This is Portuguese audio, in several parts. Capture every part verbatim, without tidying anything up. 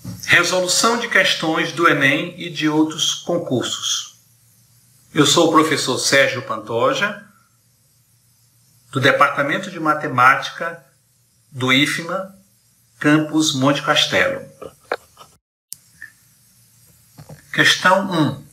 Resolução de questões do Enem e de outros concursos. Eu sou o professor Sérgio Pantoja, do Departamento de Matemática do I F M A, Campus Monte Castelo. Questão um.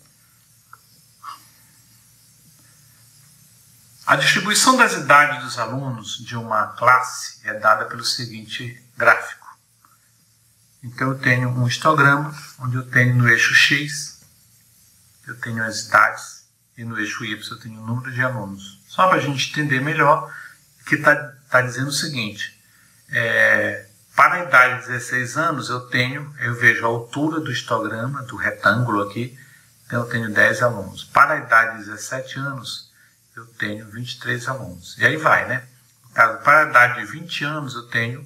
A distribuição das idades dos alunos de uma classe é dada pelo seguinte gráfico. Então eu tenho um histograma, onde eu tenho no eixo X, eu tenho as idades, e no eixo Y eu tenho o número de alunos. Só para a gente entender melhor, que está tá dizendo o seguinte, é, para a idade de dezesseis anos eu tenho, eu vejo a altura do histograma, do retângulo aqui, então eu tenho dez alunos. Para a idade de dezessete anos eu tenho vinte e três alunos. E aí vai, né? No caso, para a idade de vinte anos eu tenho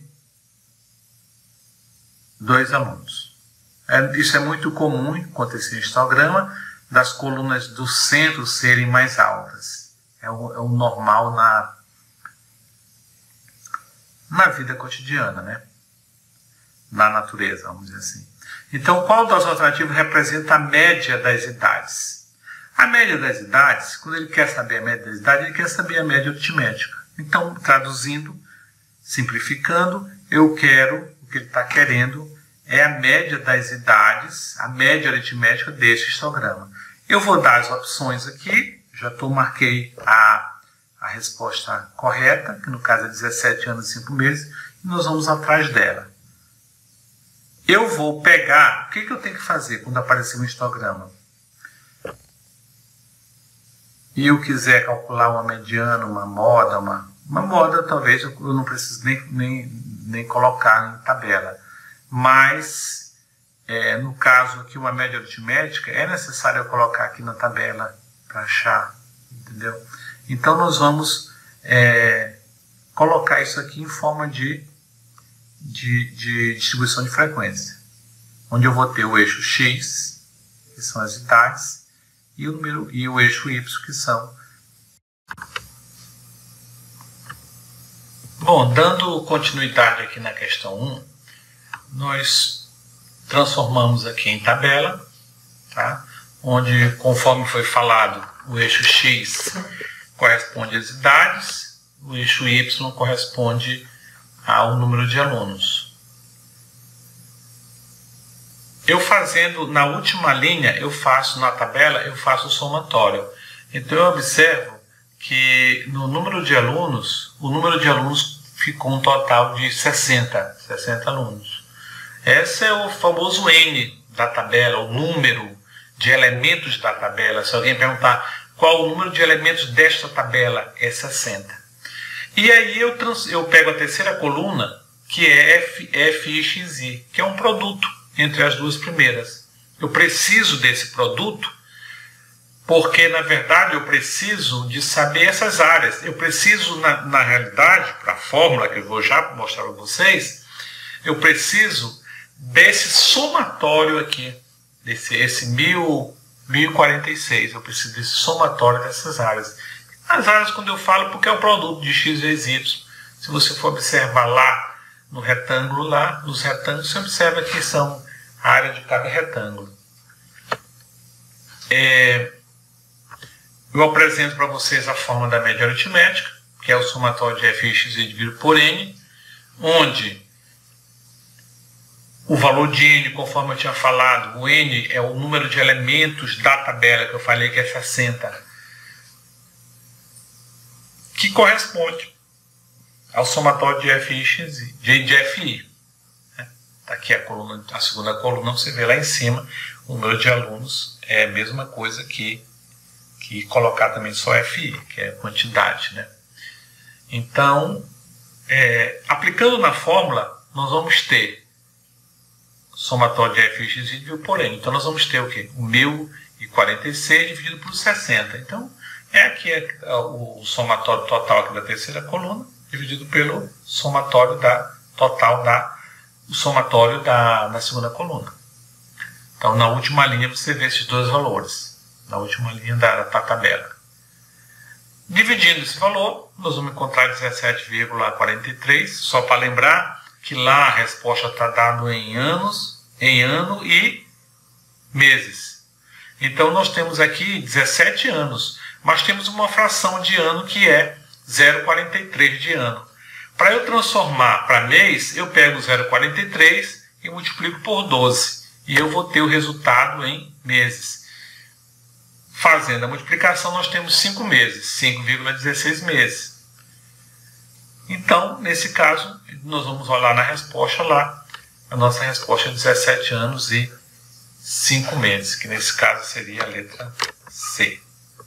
dois alunos. É, isso é muito comum acontecer em histograma, das colunas do centro serem mais altas. É o, é o normal na, na vida cotidiana, né? Na natureza, vamos dizer assim. Então, qual das alternativas representa a média das idades? A média das idades, quando ele quer saber a média das idades, ele quer saber a média aritmética. Então, traduzindo, simplificando, eu quero, o que ele está querendo é a média das idades, a média aritmética desse histograma. Eu vou dar as opções aqui, já tô, marquei a, a resposta correta, que no caso é dezessete anos e cinco meses, e nós vamos atrás dela. Eu vou pegar, o que, que eu tenho que fazer quando aparecer um histograma? E eu quiser calcular uma mediana, uma moda, uma, uma moda talvez eu não preciso nem, nem, nem colocar em tabela. Mas, é, no caso aqui, uma média aritmética, é necessário eu colocar aqui na tabela para achar, entendeu? Então, nós vamos é, colocar isso aqui em forma de, de, de distribuição de frequência, onde eu vou ter o eixo X, que são as idades, e o, número, e o eixo Y, que são... Bom, dando continuidade aqui na questão um, nós transformamos aqui em tabela, tá? Onde, conforme foi falado, o eixo X corresponde às idades, o eixo Y corresponde ao número de alunos. Eu fazendo, na última linha, eu faço na tabela, eu faço o somatório. Então eu observo que no número de alunos, o número de alunos ficou um total de sessenta, sessenta alunos. Esse é o famoso N da tabela, o número de elementos da tabela. Se alguém perguntar qual o número de elementos desta tabela, é sessenta. E aí eu, trans, eu pego a terceira coluna, que é F, F I X I, que é um produto entre as duas primeiras. Eu preciso desse produto porque, na verdade, eu preciso de saber essas áreas. Eu preciso, na, na realidade, para a fórmula que eu vou já mostrar para vocês, eu preciso desse somatório aqui, desse, esse mil e quarenta e seis, eu preciso desse somatório dessas áreas. As áreas, quando eu falo, porque é o produto de X vezes Y. Se você for observar lá, no retângulo lá, nos retângulos, você observa que são a área de cada retângulo. É, eu apresento para vocês a forma da média aritmética, que é o somatório de F I X I dividido por N, onde o valor de N, conforme eu tinha falado, o N é o número de elementos da tabela, que eu falei que é sessenta, que corresponde ao somatório de F I X I, de, de F I. Está aqui a, coluna, a segunda coluna, você vê lá em cima, o número de alunos é a mesma coisa que, que colocar também só F I, que é quantidade, né? Então, é, aplicando na fórmula, nós vamos ter somatório de F I X I dividido por N. Então, nós vamos ter o quê? O mil e quarenta e seis dividido por sessenta. Então, é aqui é o somatório total aqui da terceira coluna, dividido pelo somatório da, total da, o somatório da, da segunda coluna. Então, na última linha, você vê esses dois valores. Na última linha da, da tabela. Dividindo esse valor, nós vamos encontrar dezessete vírgula quarenta e três. Só para lembrar que lá a resposta está dada em anos em ano e meses. Então nós temos aqui dezessete anos, mas temos uma fração de ano que é zero vírgula quarenta e três de ano. Para eu transformar para mês, eu pego zero vírgula quarenta e três e multiplico por doze. E eu vou ter o resultado em meses. Fazendo a multiplicação, nós temos cinco meses, cinco vírgula dezesseis meses. Então, nesse caso, nós vamos olhar na resposta lá. A nossa resposta é dezessete anos e cinco meses, que nesse caso seria a letra C.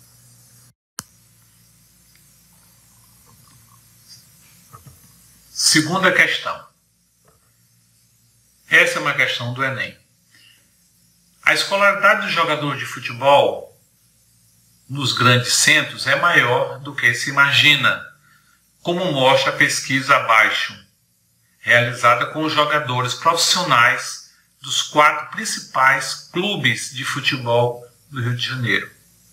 Segunda questão. Essa é uma questão do Enem. A escolaridade dos jogadores de futebol nos grandes centros é maior do que se imagina, como mostra a pesquisa abaixo, realizada com os jogadores profissionais dos quatro principais clubes de futebol do Rio de Janeiro.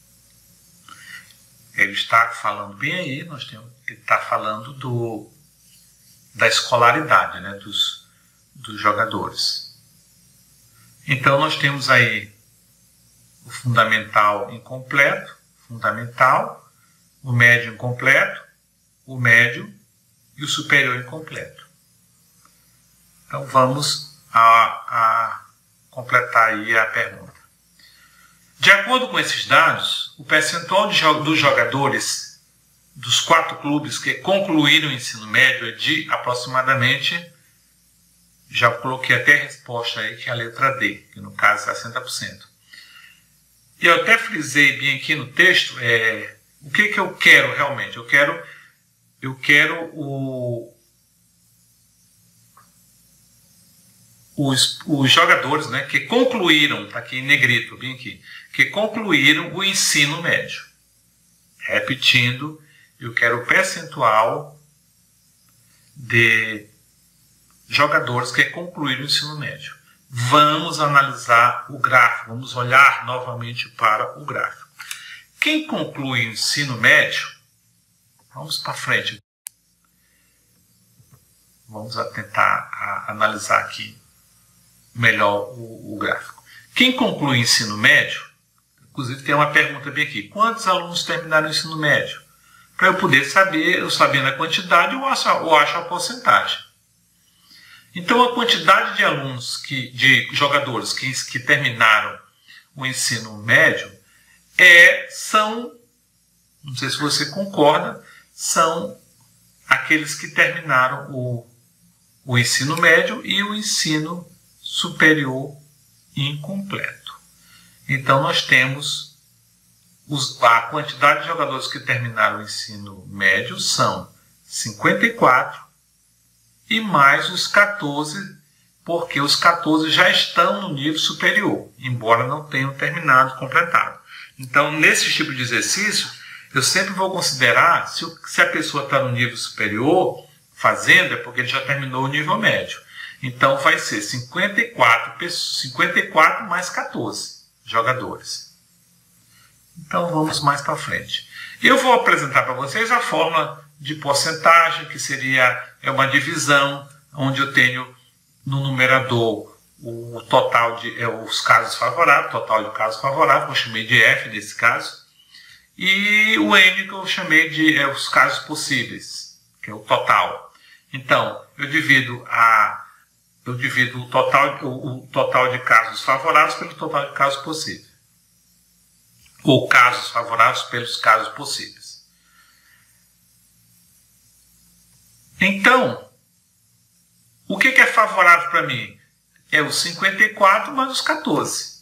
Ele está falando bem aí, nós temos, ele está falando do, da escolaridade, né, dos, dos jogadores. Então nós temos aí o fundamental incompleto, fundamental, o médio incompleto, o médio e o superior incompleto. Então vamos a, a completar aí a pergunta. De acordo com esses dados, o percentual de, dos jogadores dos quatro clubes que concluíram o ensino médio é de aproximadamente, já coloquei até a resposta aí, que é a letra D, que no caso é sessenta por cento. E eu até frisei bem aqui no texto, é, o que, que eu quero realmente? Eu quero, eu quero o, os, os jogadores, né, que concluíram, está aqui em negrito, bem aqui, que concluíram o ensino médio. Repetindo, eu quero o percentual de jogadores que concluíram o ensino médio. Vamos analisar o gráfico, vamos olhar novamente para o gráfico. Quem conclui o ensino médio, vamos para frente. Vamos tentar a, analisar aqui melhor o, o gráfico. Quem conclui o ensino médio, inclusive tem uma pergunta bem aqui, quantos alunos terminaram o ensino médio? Para eu poder saber, eu sabendo a quantidade, eu acho, eu acho a porcentagem. Então, a quantidade de alunos, que, de jogadores que, que terminaram o ensino médio é, são, não sei se você concorda, são aqueles que terminaram o, o ensino médio e o ensino superior incompleto. Então, nós temos os, a quantidade de jogadores que terminaram o ensino médio são cinquenta e quatro, e mais os quatorze, porque os quatorze já estão no nível superior, embora não tenham terminado, completado. Então, nesse tipo de exercício, eu sempre vou considerar, se, se a pessoa está no nível superior, fazendo, é porque ele já terminou o nível médio. Então, vai ser cinquenta e quatro, cinquenta e quatro mais quatorze jogadores. Então, vamos mais para frente. Eu vou apresentar para vocês a fórmula de porcentagem, que seria é uma divisão, onde eu tenho no numerador o total de é, os casos favoráveis, total de casos favoráveis, que eu chamei de F nesse caso, e o N, que eu chamei de é, os casos possíveis, que é o total. Então, eu divido, a, eu divido o, total, o, o total de casos favoráveis pelo total de casos possíveis, ou casos favoráveis pelos casos possíveis. Então, o que é favorável para mim? É os cinquenta e quatro mais os quatorze.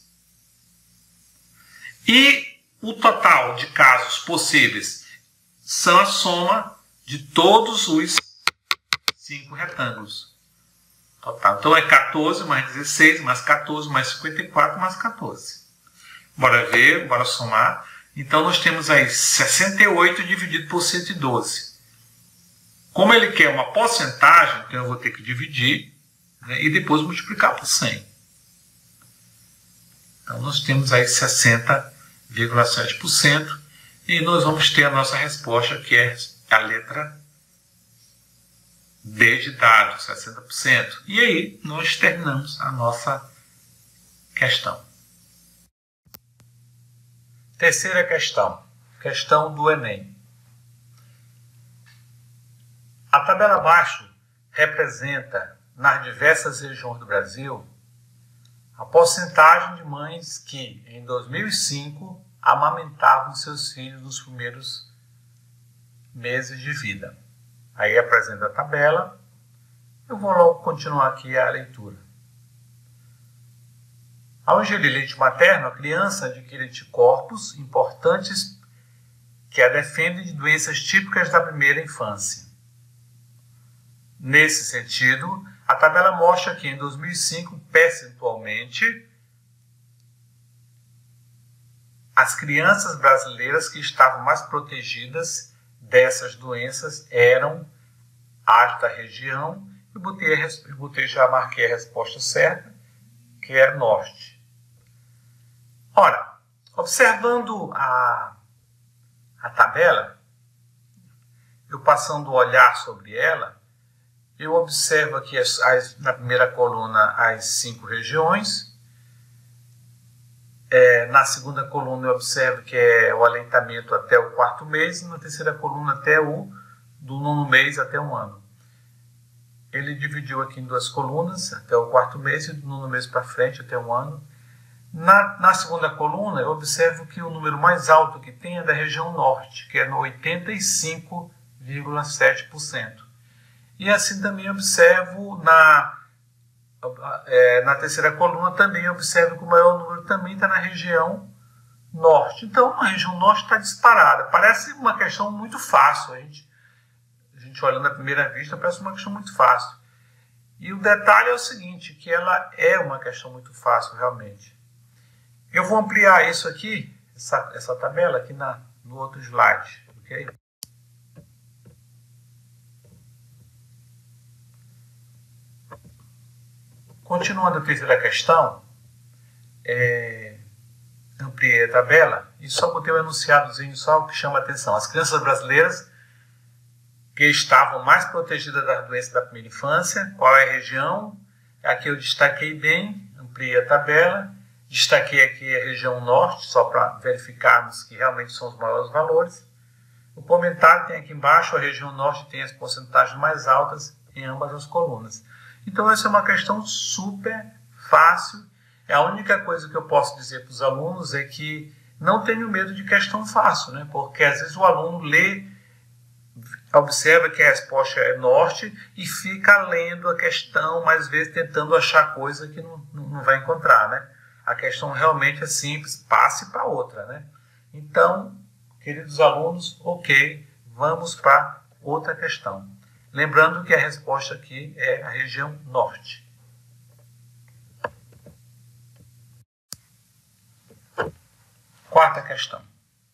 E o total de casos possíveis são a soma de todos os cinco retângulos. Total. Então é quatorze mais dezesseis mais quatorze mais cinquenta e quatro mais quatorze. Bora ver, bora somar. Então nós temos aí sessenta e oito dividido por cento e doze. Como ele quer uma porcentagem, então eu vou ter que dividir, né, e depois multiplicar por cem. Então nós temos aí sessenta vírgula sete por cento e nós vamos ter a nossa resposta, que é a letra D de dado, sessenta por cento. E aí nós terminamos a nossa questão. Terceira questão, questão do Enem. A tabela abaixo representa, nas diversas regiões do Brasil, a porcentagem de mães que, em dois mil e cinco, amamentavam seus filhos nos primeiros meses de vida. Aí apresenta a tabela. Eu vou logo continuar aqui a leitura. Ao ingerir leite materno, a criança adquire anticorpos importantes que a defendem de doenças típicas da primeira infância. Nesse sentido, a tabela mostra que em dois mil e cinco, percentualmente, as crianças brasileiras que estavam mais protegidas dessas doenças eram as da região. Eu botei, eu botei, já marquei a resposta certa, que é norte. Ora, observando a, a tabela, eu passando o olhar sobre ela, eu observo aqui as, as, na primeira coluna as cinco regiões. É, na segunda coluna eu observo que é o aleitamento até o quarto mês, e na terceira coluna até o do nono mês até um ano. Ele dividiu aqui em duas colunas, até o quarto mês e do nono mês para frente até um ano. Na, na segunda coluna eu observo que o número mais alto que tem é da região norte, que é no oitenta e cinco vírgula sete por cento. E assim também observo na, é, na terceira coluna, também observo que o maior número também está na região norte. Então, a região norte está disparada. Parece uma questão muito fácil. A gente, a gente olhando à primeira vista, parece uma questão muito fácil. E o detalhe é o seguinte, que ela é uma questão muito fácil, realmente. Eu vou ampliar isso aqui, essa, essa tabela, aqui na, no outro slide. Ok? Continuando a terceira questão, é, ampliei a tabela e só botei um enunciadozinho só que chama a atenção. As crianças brasileiras que estavam mais protegidas das doenças da primeira infância, qual é a região? Aqui eu destaquei bem, ampliei a tabela, destaquei aqui a região norte, só para verificarmos que realmente são os maiores valores. O comentário tem aqui embaixo, a região norte tem as porcentagens mais altas em ambas as colunas. Então, essa é uma questão super fácil. A única coisa que eu posso dizer para os alunos é que não tenham medo de questão fácil, né? Porque às vezes o aluno lê, observa que a resposta é norte e fica lendo a questão, mas às vezes tentando achar coisa que não, não vai encontrar, né? A questão realmente é simples, passe para outra, né? Então, queridos alunos, ok, vamos para outra questão. Lembrando que a resposta aqui é a região norte. Quarta questão.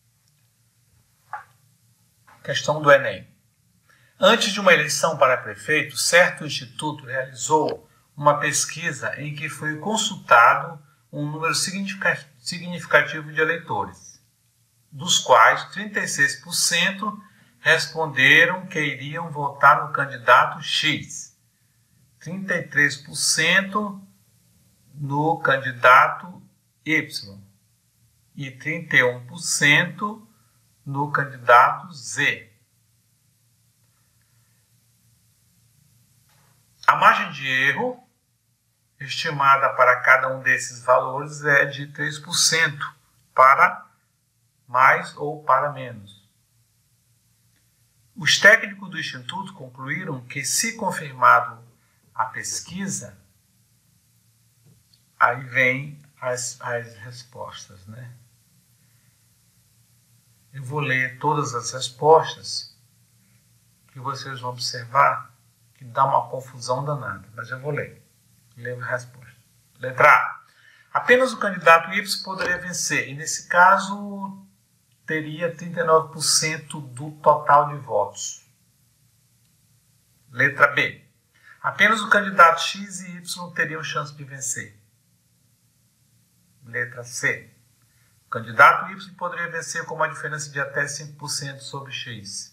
Questão do Enem. Antes de uma eleição para prefeito, certo instituto realizou uma pesquisa em que foi consultado um número significativo de eleitores, dos quais trinta e seis por cento responderam que iriam votar no candidato X, trinta e três por cento no candidato Y e trinta e um por cento no candidato Z. A margem de erro estimada para cada um desses valores é de três por cento para mais ou para menos. Os técnicos do Instituto concluíram que, se confirmado a pesquisa, aí vem as, as respostas, né? Eu vou ler todas as respostas, que vocês vão observar que dá uma confusão danada, mas eu vou ler. Leio a resposta. Letra A. Apenas o candidato Y poderia vencer, e nesse caso teria trinta e nove por cento do total de votos. Letra B. Apenas o candidato X e Y teriam chance de vencer. Letra C. O candidato Y poderia vencer com uma diferença de até cinco por cento sobre X.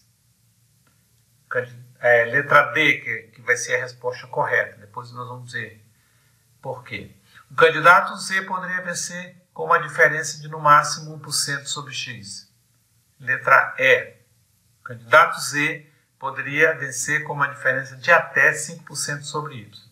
É, letra D, que, que vai ser a resposta correta. Depois nós vamos ver Por quê? O candidato Z poderia vencer com uma diferença de no máximo um por cento sobre X. Letra E. O candidato Z poderia vencer com uma diferença de até cinco por cento sobre Y.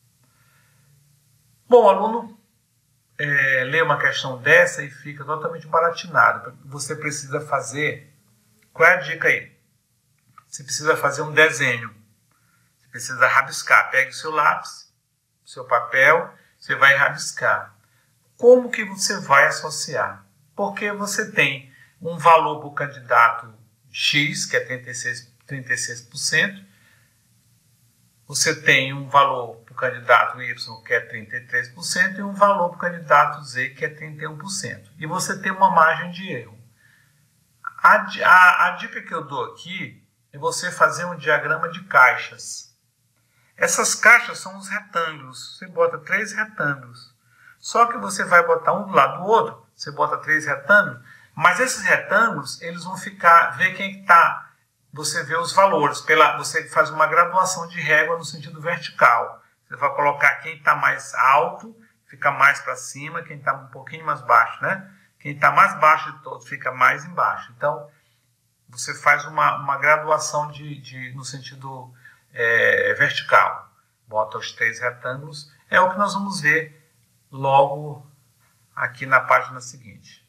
Bom, o aluno é, lê uma questão dessa e fica totalmente baratinado. Você precisa fazer... Qual é a dica aí? Você precisa fazer um desenho. Você precisa rabiscar. Pegue o seu lápis, o seu papel, você vai rabiscar. Como que você vai associar? Porque você tem um valor para o candidato X, que é trinta e seis, trinta e seis por cento. Você tem um valor para o candidato Y, que é trinta e três por cento, e um valor para o candidato Z, que é trinta e um por cento. E você tem uma margem de erro. A, a, a dica que eu dou aqui é você fazer um diagrama de caixas. Essas caixas são os retângulos. Você bota três retângulos. Só que você vai botar um do lado do outro. Você bota três retângulos. Mas esses retângulos, eles vão ficar... Ver quem está... Você vê os valores. Pela, você faz uma graduação de régua no sentido vertical. Você vai colocar quem está mais alto, fica mais para cima. Quem está um pouquinho mais baixo, né? Quem está mais baixo de todos fica mais embaixo. Então, você faz uma, uma graduação de, de, no sentido é, vertical. Bota os três retângulos. É o que nós vamos ver logo aqui na página seguinte.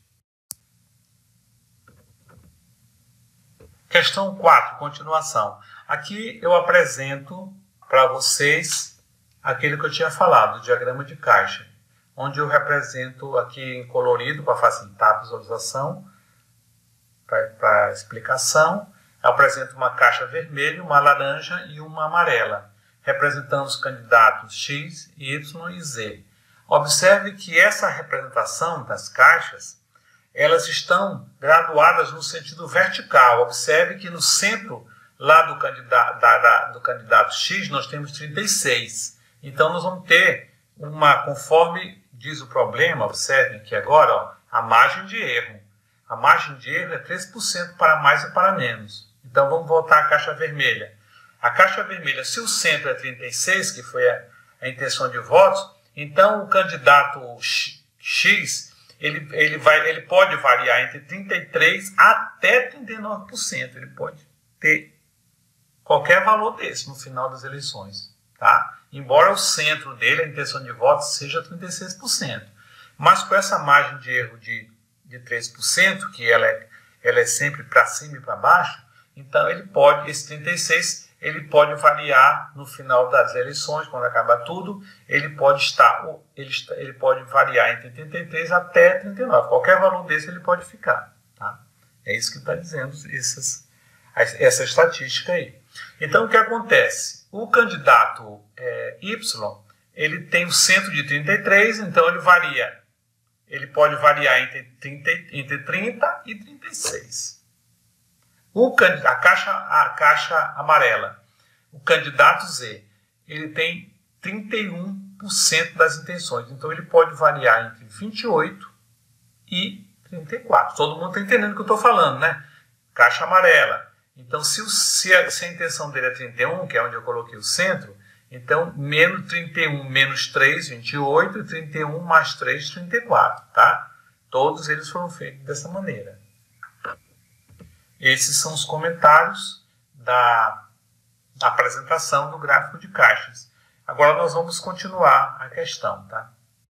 Questão quatro, continuação. Aqui eu apresento para vocês aquele que eu tinha falado, o diagrama de caixa, onde eu represento aqui em colorido para facilitar a visualização, para a explicação. Eu apresento uma caixa vermelha, uma laranja e uma amarela, representando os candidatos X, Y e Z. Observe que essa representação das caixas, elas estão graduadas no sentido vertical. Observe que no centro lá do candidato, da, da, do candidato X nós temos trinta e seis. Então nós vamos ter uma, conforme diz o problema, observem que agora ó, a margem de erro. A margem de erro é três por cento para mais e para menos. Então vamos voltar à caixa vermelha. A caixa vermelha, se o centro é trinta e seis, que foi a, a intenção de votos, então o candidato X, ele, ele, vai, ele pode variar entre trinta e três até trinta e nove por cento. Ele pode ter qualquer valor desse no final das eleições. Tá? Embora o centro dele, a intenção de votos, seja trinta e seis por cento. Mas com essa margem de erro de, de três por cento, que ela é, ela é sempre para cima e para baixo, então ele pode, esse trinta e seis, ele pode variar no final das eleições, quando acabar tudo, ele pode estar, ele, ele pode variar entre trinta e três até trinta e nove. Qualquer valor desse ele pode ficar. Tá? É isso que está dizendo essas, essa estatística aí. Então o que acontece? O candidato é, Y, ele tem o centro de trinta e três, então ele varia. Ele pode variar entre trinta, entre trinta e trinta e seis. O, a, caixa, a caixa amarela, o candidato Z, ele tem trinta e um por cento das intenções. Então ele pode variar entre vinte e oito e trinta e quatro. Todo mundo está entendendo o que eu estou falando, né? Caixa amarela. Então, se, o, se, a, se a intenção dele é trinta e um, que é onde eu coloquei o centro, então, menos trinta e um menos três, vinte e oito, e trinta e um mais três, trinta e quatro, tá? Todos eles foram feitos dessa maneira. Esses são os comentários da, da apresentação do gráfico de caixas. Agora nós vamos continuar a questão, tá?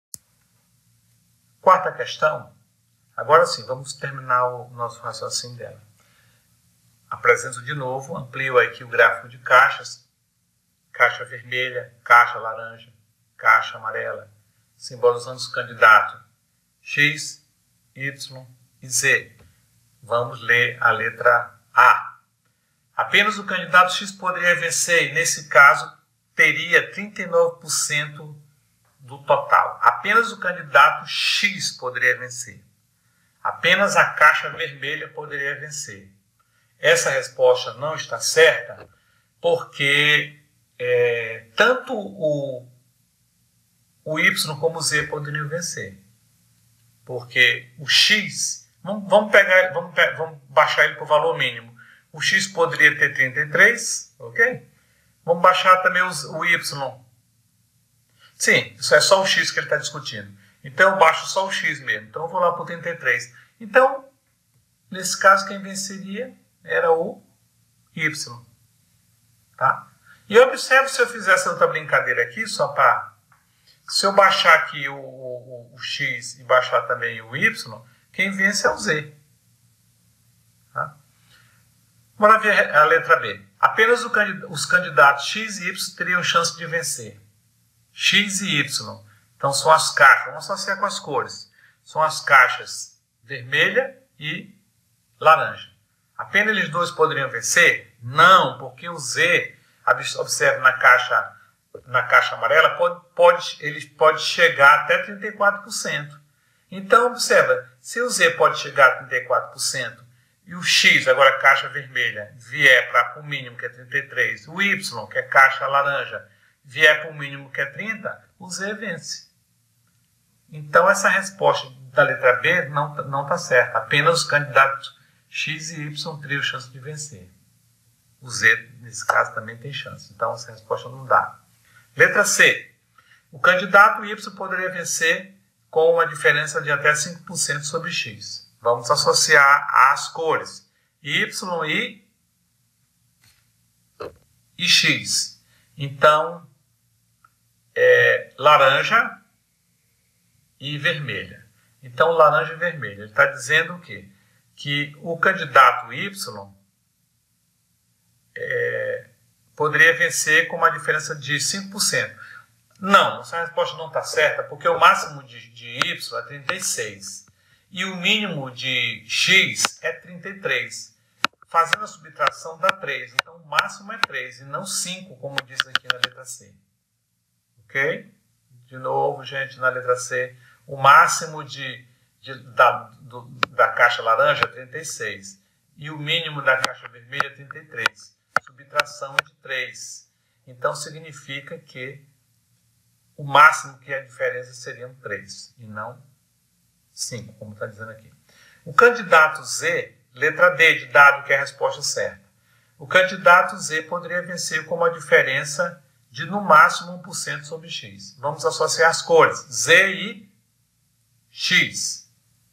Quarta questão. Agora sim, vamos terminar o nosso raciocínio dela. Apresento de novo, amplio aqui o gráfico de caixas. Caixa vermelha, caixa laranja, caixa amarela, simbolizando os candidatos X, Y e Z. Vamos ler a letra A. Apenas o candidato X poderia vencer, e nesse caso teria trinta e nove por cento do total. Apenas o candidato X poderia vencer. Apenas a caixa vermelha poderia vencer. Essa resposta não está certa porque é, tanto o, o Y como o Z poderiam vencer. Porque o X, vamos, vamos, pegar, vamos, vamos baixar ele para o valor mínimo. O X poderia ter trinta e três, ok? Vamos baixar também os, o Y. Sim, isso é só o x que ele está discutindo. Então eu baixo só o x mesmo. Então eu vou lá para o trinta e três. Então, nesse caso, quem venceria era o y. Tá? E observe se eu fizesse outra brincadeira aqui, só para... Se eu baixar aqui o, o, o x e baixar também o y, quem vence é o z. Tá? Bora ver a letra B. Apenas o candidato, os candidatos x e y teriam chance de vencer. X e y. Então são as caixas. Vamos associar com as cores. São as caixas vermelha e laranja. Apenas eles dois poderiam vencer? Não, porque o z, observe na caixa, na caixa amarela, pode, pode, ele pode chegar até trinta e quatro por cento. Então, observa, se o z pode chegar a trinta e quatro por cento e o x, agora a caixa vermelha, vier para o mínimo, que é trinta e três, o y, que é caixa laranja, vier para o mínimo, que é trinta, o z vence. Então, essa resposta da letra B não está certa. Apenas os candidatos x e y teriam chance de vencer. O z, nesse caso, também tem chance. Então, essa resposta não dá. Letra C. O candidato y poderia vencer com uma diferença de até cinco por cento sobre x. Vamos associar as cores y e, e x. Então, é, laranja e vermelha. Então, laranja e vermelha. Ele está dizendo o quê? Que o candidato y é, poderia vencer com uma diferença de cinco por cento. Não, essa resposta não está certa, porque o máximo de, de y é trinta e seis e o mínimo de x é trinta e três. Fazendo a subtração dá três, então o máximo é três e não cinco, como diz aqui na letra C. Ok? De novo, gente, na letra C, o máximo de, de, da, do, da caixa laranja é trinta e seis e o mínimo da caixa vermelha é trinta e três. Subtração de três. Então significa que o máximo que é a diferença seriam três e não cinco, como está dizendo aqui. O candidato Z, letra D de dado, que é a resposta certa. O candidato Z poderia vencer com uma diferença de no máximo um por cento sobre x. Vamos associar as cores Z e X.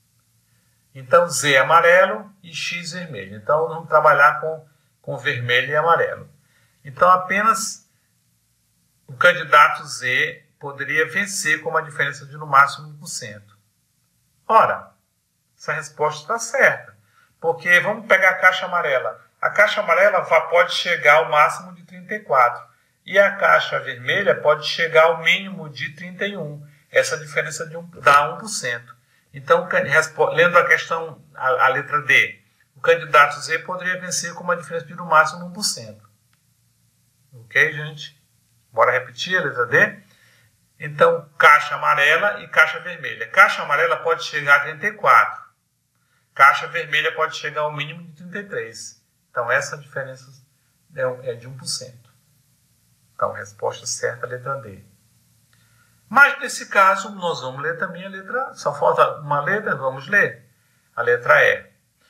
Então Z é amarelo e X vermelho. Então vamos trabalhar com, com vermelho e amarelo. Então apenas o candidato Z poderia vencer com uma diferença de no máximo um por cento. Ora, essa resposta está certa. Porque vamos pegar a caixa amarela. A caixa amarela pode chegar ao máximo de trinta e quatro. E a caixa vermelha pode chegar ao mínimo de trinta e um. Essa diferença de um, dá um por cento. Então, lendo a questão, a, a letra D, o candidato Z poderia vencer com uma diferença de no máximo um por cento. Ok, gente? Bora repetir a letra D? Então, caixa amarela e caixa vermelha. Caixa amarela pode chegar a trinta e quatro. Caixa vermelha pode chegar ao mínimo de trinta e três. Então, essa diferença é de um por cento. Então, resposta certa, letra D. Mas, nesse caso, nós vamos ler também a letra... Só falta uma letra, vamos ler. A letra E.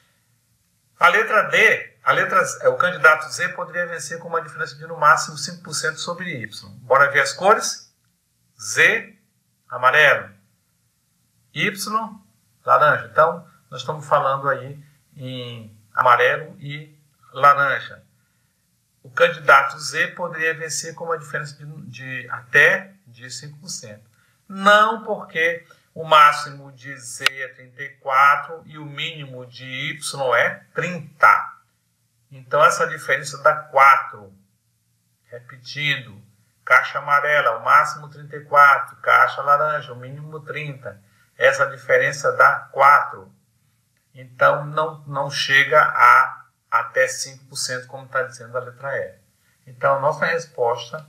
A letra D, a letra, o candidato Z poderia vencer com uma diferença de no máximo cinco por cento sobre Y. Bora ver as cores? Z, amarelo. Y, laranja. Então, nós estamos falando aí em amarelo e laranja. O candidato Z poderia vencer com uma diferença de, de até de cinco por cento. Não, porque o máximo de Z é trinta e quatro e o mínimo de Y é trinta. Então, essa diferença dá quatro. Repetindo. Caixa amarela, o máximo trinta e quatro. Caixa laranja, o mínimo trinta. Essa diferença dá quatro. Então, não, não chega a até cinco por cento, como está dizendo a letra E. Então, a nossa resposta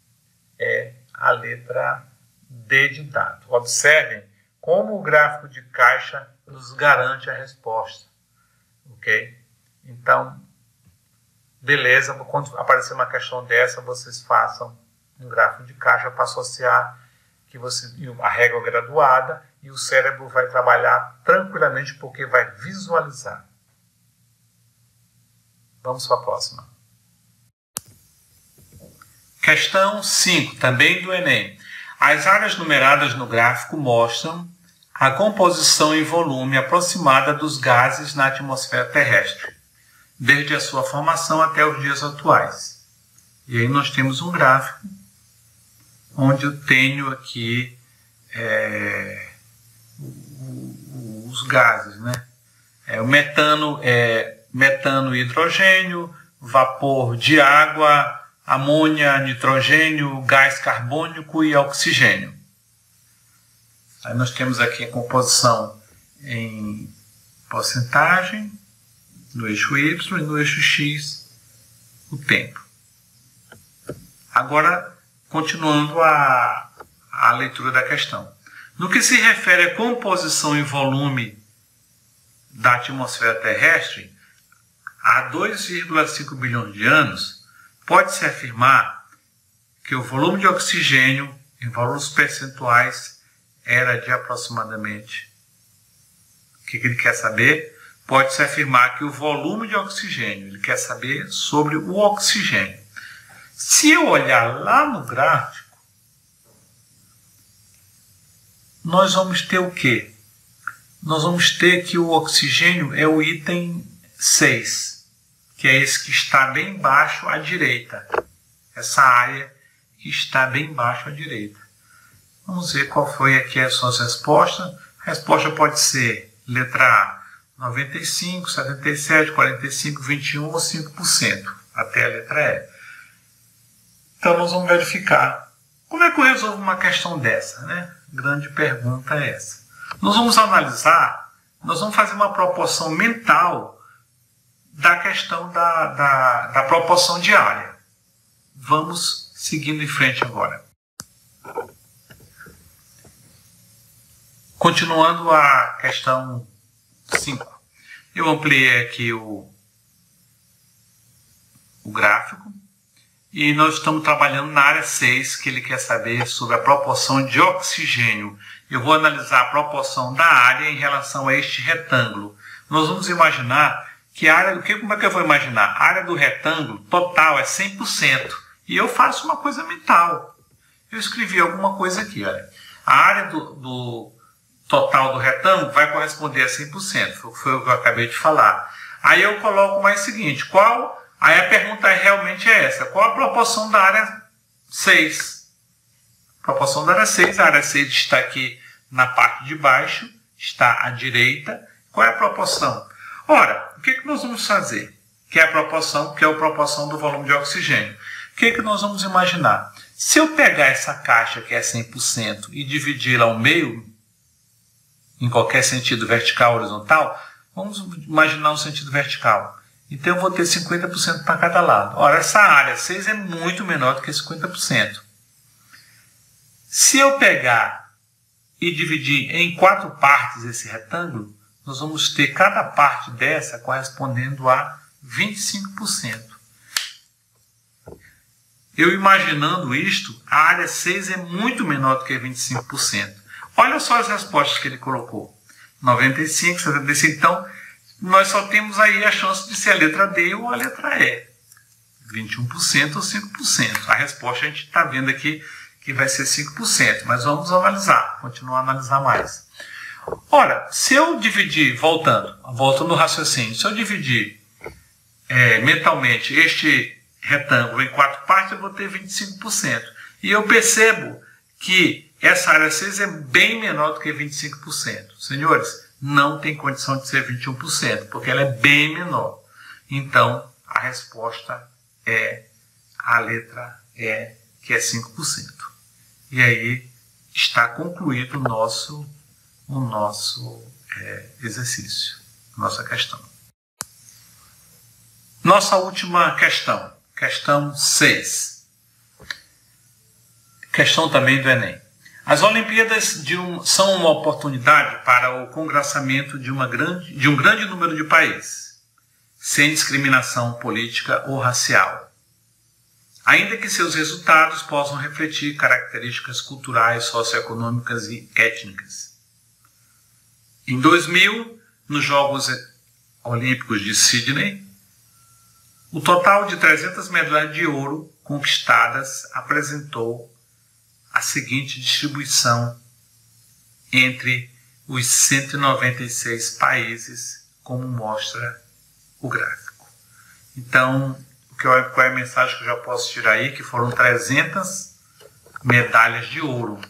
é a letra D de dado. Observem como o gráfico de caixa nos garante a resposta. Ok? Então, beleza, quando aparecer uma questão dessa, vocês façam um gráfico de caixa para associar que você, a régua graduada, e o cérebro vai trabalhar tranquilamente porque vai visualizar. Vamos para a próxima. Questão cinco, também do Enem. As áreas numeradas no gráfico mostram a composição e volume aproximada dos gases na atmosfera terrestre, desde a sua formação até os dias atuais. E aí nós temos um gráfico onde eu tenho aqui é, os gases, né? É, o metano, é, metano e hidrogênio, vapor de água, amônia, nitrogênio, gás carbônico e oxigênio. Aí nós temos aqui a composição em porcentagem, no eixo Y e no eixo X, o tempo. Agora, continuando a, a leitura da questão. No que se refere à composição e volume da atmosfera terrestre, há dois vírgula cinco bilhões de anos, pode-se afirmar que o volume de oxigênio, em valores percentuais, era de aproximadamente... O que ele quer saber? Pode-se afirmar que o volume de oxigênio, ele quer saber sobre o oxigênio. Se eu olhar lá no gráfico, nós vamos ter o quê? Nós vamos ter que o oxigênio é o item seis, que é esse que está bem baixo à direita. Essa área que está bem baixo à direita. Vamos ver qual foi aqui as suas respostas. A resposta pode ser letra A, noventa e cinco, setenta e sete, quarenta e cinco, vinte e um ou cinco por cento, até a letra E. Então nós vamos verificar. Como é que eu resolvo uma questão dessa, né? Grande pergunta é essa. Nós vamos analisar, nós vamos fazer uma proporção mental da questão da, da, da proporção de área. Vamos seguindo em frente agora. Continuando a questão cinco. Eu ampliei aqui o, o gráfico e nós estamos trabalhando na área seis, que ele quer saber sobre a proporção de oxigênio. Eu vou analisar a proporção da área em relação a este retângulo. Nós vamos imaginar que a área... Como é que eu vou imaginar? A área do retângulo total é cem por cento. E eu faço uma coisa mental. Eu escrevi alguma coisa aqui. Olha. A área do, do total do retângulo vai corresponder a cem por cento. Foi o que eu acabei de falar. Aí eu coloco mais o seguinte. Qual... Aí a pergunta realmente é essa. Qual a proporção da área seis? A proporção da área seis. A área seis está aqui na parte de baixo. Está à direita. Qual é a proporção? Ora, o que, que nós vamos fazer? Que é a proporção, que é a proporção do volume de oxigênio. O que, que nós vamos imaginar? Se eu pegar essa caixa que é cem por cento e dividi-la ao meio, em qualquer sentido vertical ou horizontal, vamos imaginar um sentido vertical. Então eu vou ter cinquenta por cento para cada lado. Ora, essa área seis é muito menor do que cinquenta por cento. Se eu pegar e dividir em quatro partes esse retângulo, nós vamos ter cada parte dessa correspondendo a vinte e cinco por cento. Eu imaginando isto, a área seis é muito menor do que vinte e cinco por cento. Olha só as respostas que ele colocou. noventa e cinco, setenta e cinco. Então, nós só temos aí a chance de ser a letra D ou a letra E. vinte e um por cento ou cinco por cento. A resposta a gente está vendo aqui que vai ser cinco por cento. Mas vamos analisar, continuar a analisar mais. Ora, se eu dividir, voltando, voltando no raciocínio, se eu dividir é, mentalmente este retângulo em quatro partes, eu vou ter vinte e cinco por cento. E eu percebo que essa área seis é bem menor do que vinte e cinco por cento. Senhores, não tem condição de ser vinte e um por cento, porque ela é bem menor. Então, a resposta é a letra E, que é cinco por cento. E aí está concluído o nosso, o nosso é, exercício, nossa questão. Nossa última questão, questão seis. Questão também do Enem. As Olimpíadas de um, são uma oportunidade para o congraçamento de, uma grande, de um grande número de países, sem discriminação política ou racial, ainda que seus resultados possam refletir características culturais, socioeconômicas e étnicas. Em dois mil, nos Jogos Olímpicos de Sydney, o total de trezentas medalhas de ouro conquistadas apresentou a seguinte distribuição entre os cento e noventa e seis países, como mostra o gráfico. Então, qual é a mensagem que eu já posso tirar aí? Que foram trezentas medalhas de ouro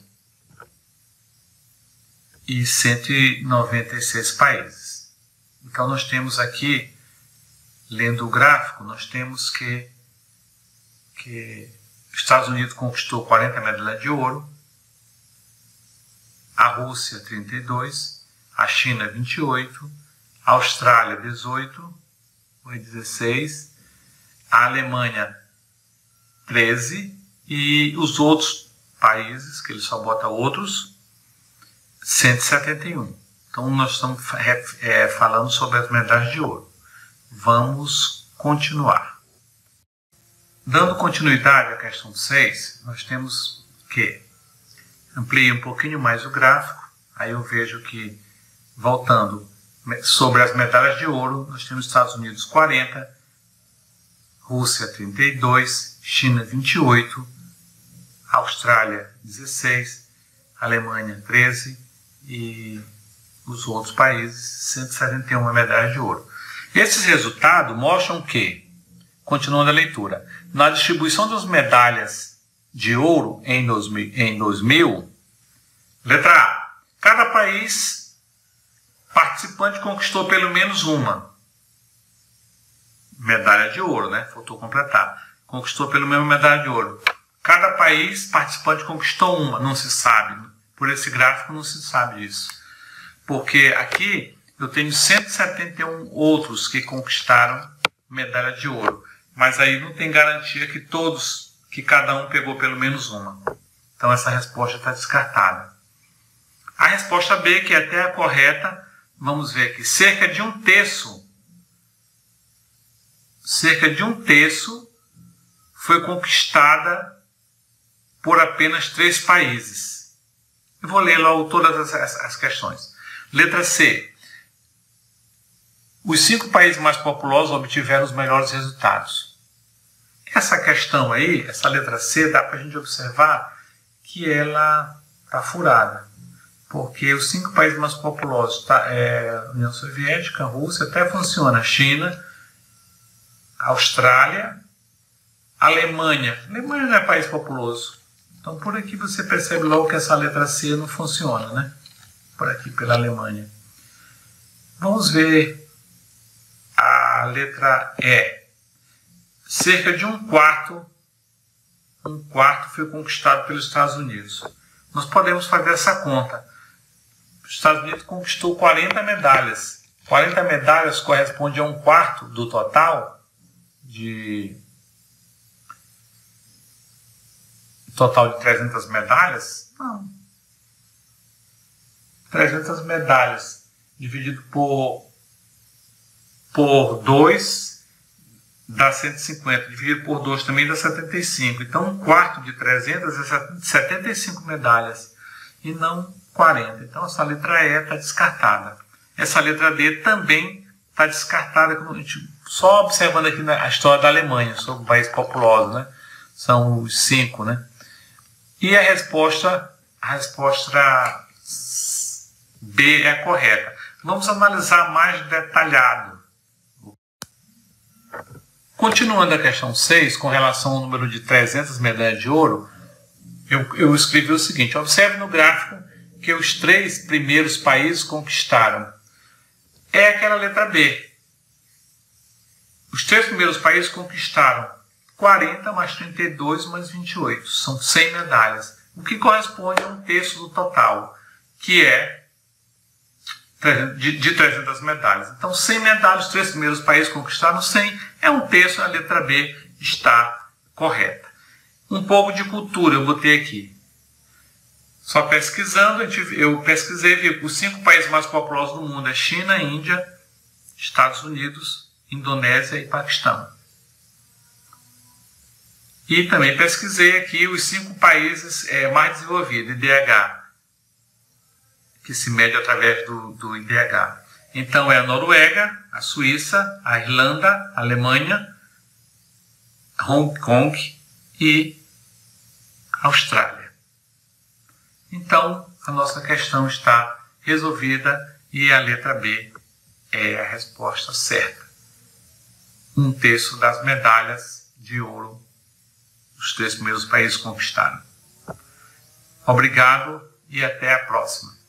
e cento e noventa e seis países. Então, nós temos aqui, lendo o gráfico, nós temos que, que os Estados Unidos conquistou quarenta medalhas de ouro, a Rússia trinta e dois, a China vinte e oito, a Austrália dezoito, foi dezesseis, a Alemanha treze e os outros países, que ele só bota outros, cento e setenta e um. Então nós estamos é, falando sobre as medalhas de ouro. Vamos continuar. Dando continuidade à questão seis, nós temos que ampliar um pouquinho mais o gráfico. Aí eu vejo que, voltando sobre as medalhas de ouro, nós temos Estados Unidos quarenta, Rússia trinta e dois, China vinte e oito, Austrália dezesseis, Alemanha treze e os outros países cento e setenta e uma medalhas de ouro. Esses resultados mostram que, continuando a leitura, na distribuição das medalhas de ouro em dois mil, letra A, cada país participante conquistou pelo menos uma medalha de ouro, né? Faltou completar. Conquistou pelo menos uma medalha de ouro. Cada país participante conquistou uma, não se sabe. Por esse gráfico não se sabe disso. Porque aqui eu tenho cento e setenta e um outros que conquistaram medalha de ouro. Mas aí não tem garantia que todos, que cada um pegou pelo menos uma. Então essa resposta está descartada. A resposta B, que é até a correta, vamos ver aqui, cerca de um terço, cerca de um terço foi conquistada por apenas três países. Eu vou ler logo todas as, as questões. Letra C. Os cinco países mais populosos obtiveram os melhores resultados. Essa questão aí, essa letra C, dá para a gente observar que ela está furada. Porque os cinco países mais populosos, tá, é, União Soviética, Rússia, até funciona, China, Austrália, Alemanha. Alemanha não é país populoso. Então por aqui você percebe logo que essa letra C não funciona, né? Por aqui pela Alemanha. Vamos ver a letra E. Cerca de um quarto, um quarto foi conquistado pelos Estados Unidos. Nós podemos fazer essa conta. Os Estados Unidos conquistou quarenta medalhas. quarenta medalhas corresponde a um quarto do total de total de trezentas medalhas? Não. trezentas medalhas dividido por por dois dá cento e cinquenta, dividido por dois também dá setenta e cinco. Então um quarto de trezentas é setenta e cinco medalhas e não quarenta. Então essa letra E está descartada. Essa letra D também está descartada, só observando aqui a história da Alemanha, sobre o país populoso, né? São os cinco, né? E a resposta, a resposta B é correta. Vamos analisar mais detalhado. Continuando a questão seis, com relação ao número de trezentas medalhas de ouro, eu, eu escrevi o seguinte: observe no gráfico que os três primeiros países conquistaram. É aquela letra B. Os três primeiros países conquistaram quarenta mais trinta e dois mais vinte e oito. São cem medalhas, o que corresponde a um terço do total, que é de, de trezentas medalhas. Então, cem medalhas, os três primeiros países conquistaram cem, é um terço, a letra B está correta. Um pouco de cultura eu botei aqui. Só pesquisando, eu pesquisei, vi que os cinco países mais populosos do mundo é China, Índia, Estados Unidos, Indonésia e Paquistão. E também pesquisei aqui os cinco países é, mais desenvolvidos, I D H, que se mede através do, do I D H. Então é a Noruega, a Suíça, a Irlanda, a Alemanha, Hong Kong e a Austrália. Então, a nossa questão está resolvida e a letra B é a resposta certa. Um terço das medalhas de ouro os três primeiros países conquistaram. Obrigado e até a próxima.